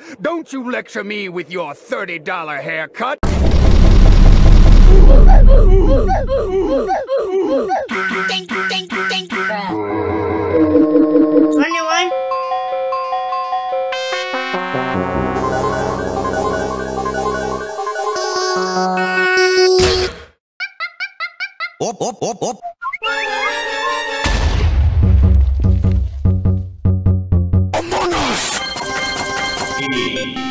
Don't you lecture me with your $30 haircut! Anyone? Op, op, op, op. Among Us!